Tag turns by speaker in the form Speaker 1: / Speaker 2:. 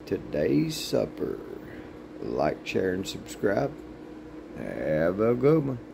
Speaker 1: today's supper. Like, share, and subscribe. Have a good one.